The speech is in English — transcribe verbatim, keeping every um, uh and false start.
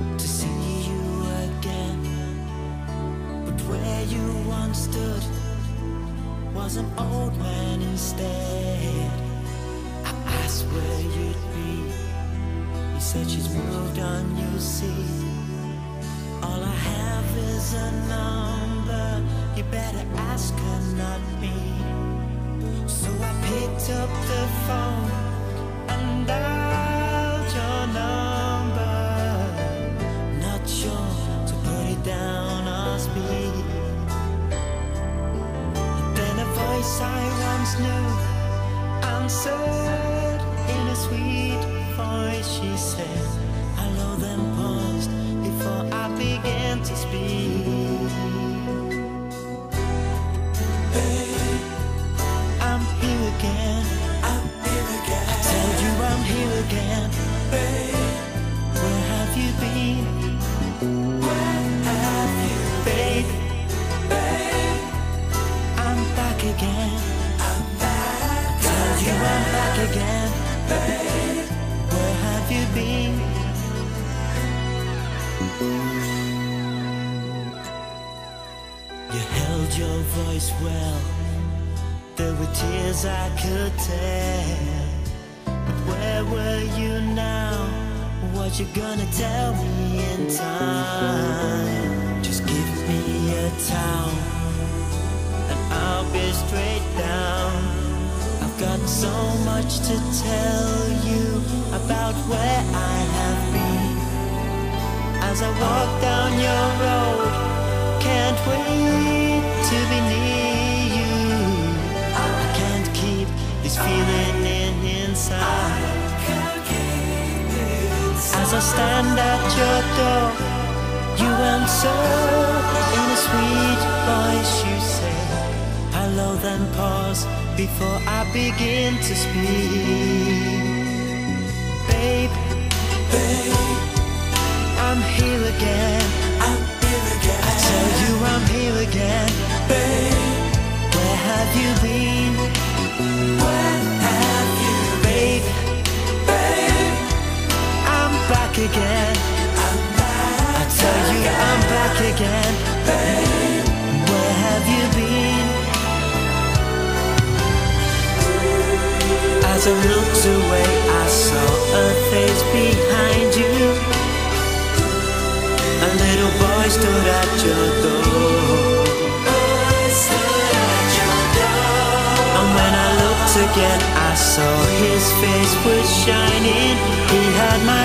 to see you again. But where you once stood was an old man instead. I asked where you'd be. He said she's moved on, you see. All I have is a number. You better ask her, not me. So I picked up the phone and dialed your number. Not sure to put it down or speak. Then a voice I once knew answered in a sweet voice. She said hello, then paused before I began to speak. Babe, I'm here again. I'm here again. I tell you I'm here again. Babe, where have you been? Where have you been? Babe, I'm back again. I'm back. Tell you I'm back again. Babe, where have you been? You held your voice well. There were tears I could tell. But where were you now? What you gonna tell me in time? Just give me a towel and I'll be straight down. I've got so much to tell you about where I have been. As I walk down your road, can't wait to be near you. I can't keep this feeling in inside. As I stand at your door, you answer in a sweet voice. You say hello, then pause before I begin to speak. Babe, babe, I'm here again. I'm here again. I tell you I'm here again. Babe, where have you been? Where have you been? Babe, I'm back again. I'm back. I tell you I'm back again. Babe, where have you been? As I looked away, I saw a face behind you. A little boy stood at your door. Boy stood at your door. And when I looked again, I saw his face was shining. He had my